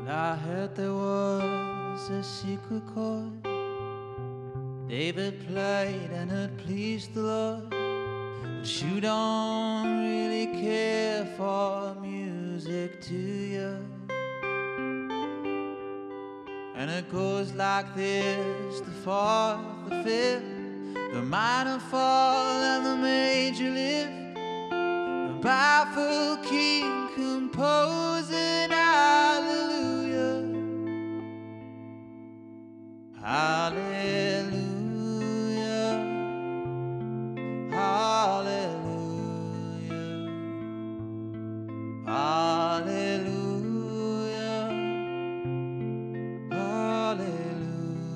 I heard there was a secret chord David played and it pleased the Lord. But you don't really care for music, do you? And it goes like this: the fourth, the fifth, the minor fall and the major lift. The baffled king composing hallelujah, hallelujah, hallelujah, hallelujah, hallelujah.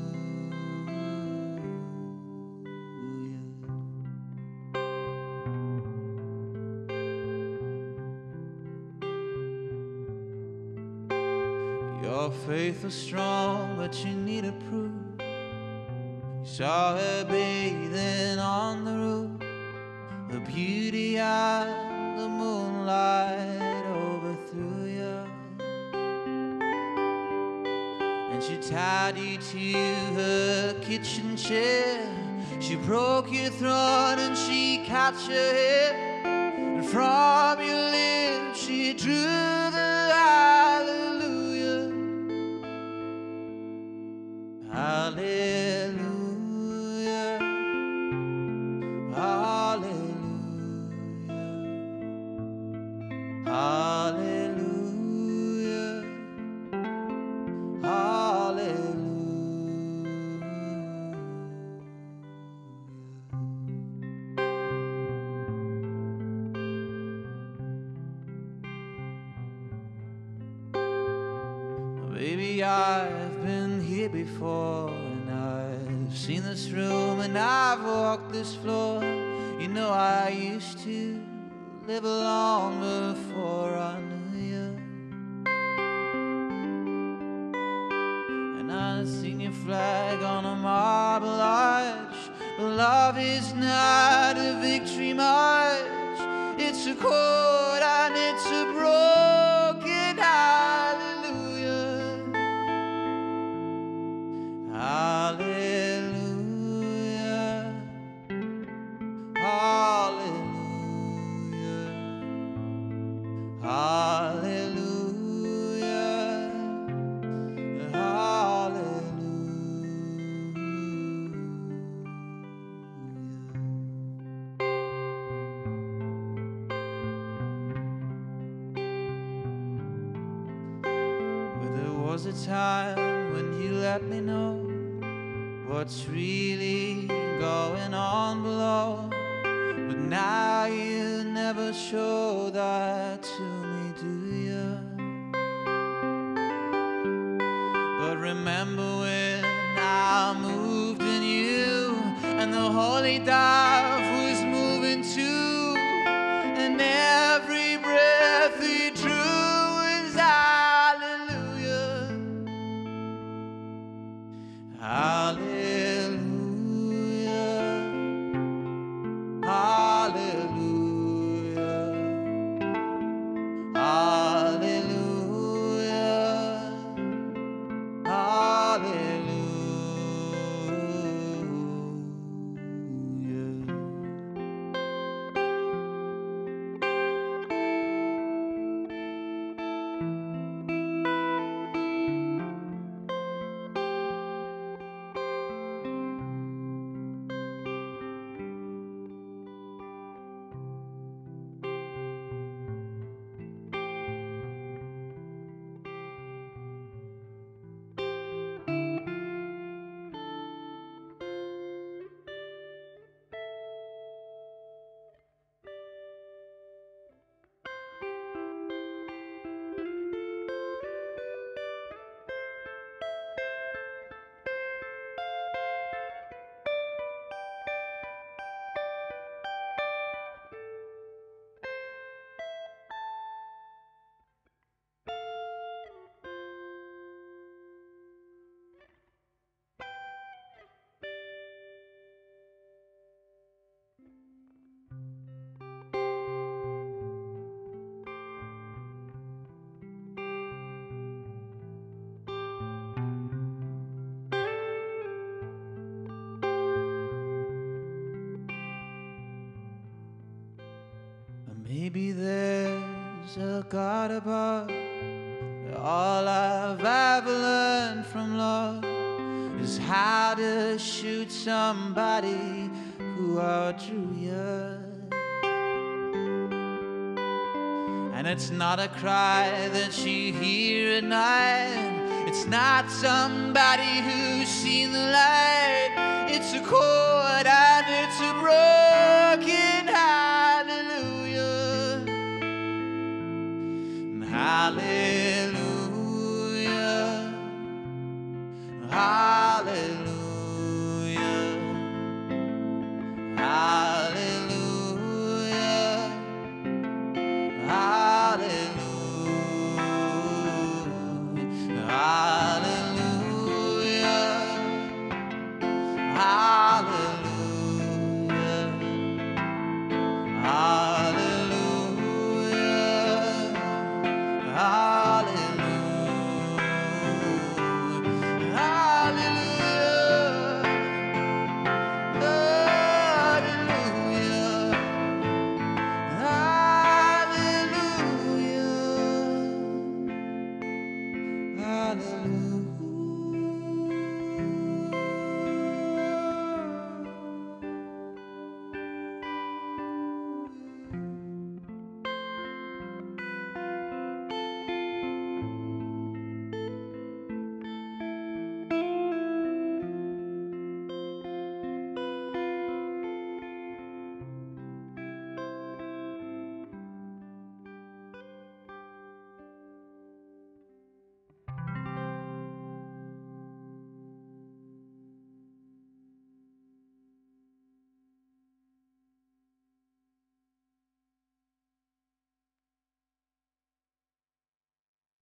Your faith was strong, but you needed proof. You saw her bathing on the roof, the beauty and the moonlight overthrew you, and she tied you to her kitchen chair. She broke your throat and she cut your hair, and from your lips she drew the hallelujah, hallelujah, hallelujah, hallelujah, hallelujah. Baby, I've been here before, and I've seen this room, and I've walked this floor. You know I used to live alone before I knew you, and I've seen your flag on a marble arch. But love is not a victory march, it's a chord and it's a broken hallelujah, hallelujah, hallelujah, hallelujah, hallelujah. Well, there was a time when you let me know what's really going on below, but now you never show that to me, do you? But remember when I moved in you, and the holy dove was moving too, and every breath he drew was hallelujah, hallelujah, hallelujah, hallelujah, hallelujah. Maybe there's a God above. All I've ever learned from love is how to shoot somebody who outdrew you. And it's not a cry that you hear at night. It's not somebody who's seen the light. It's a chord and it's a broken hallelujah. And hallelujah.